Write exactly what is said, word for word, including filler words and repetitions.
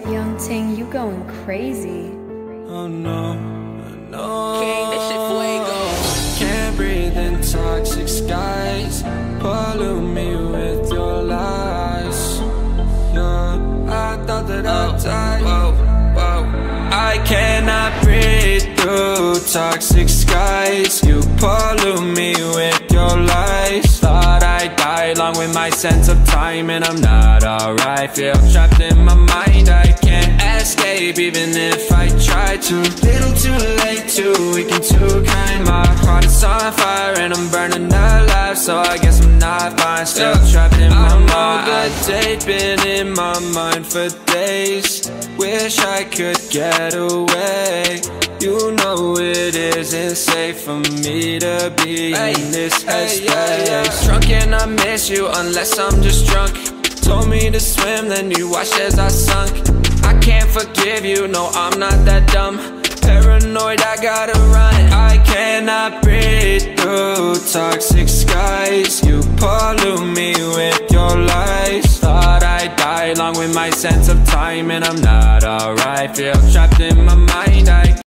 Young Ting, you going crazy. Oh no, no. King, this shit fuego. Can't breathe in toxic skies. Pollute me with your lies. Yeah, I thought that I'd die. Whoa, whoa. I cannot breathe through toxic skies. You pollute me with your lies. Thought I'd die along with my sense of time, and I'm not alright. Feel trapped in my mind, I can't escape even if I try to. Little too late, too weak and too kind. My heart is on fire and I'm burning alive, so I guess I'm not fine. Still trapped in my mind. I'm good date, been in my mind for days. Wish I could get away. You know it isn't safe for me to be hey, in this headspace. Hey, yeah, yeah. Drunk and I miss you unless I'm just drunk. Told me to swim, then you watched as I sunk. I can't forgive you, no, I'm not that dumb. Paranoid, I gotta run. I cannot breathe through toxic skies. You pollute me with your lies. Thought I'd die along with my sense of time, and I'm not alright. Feel trapped in my mind, I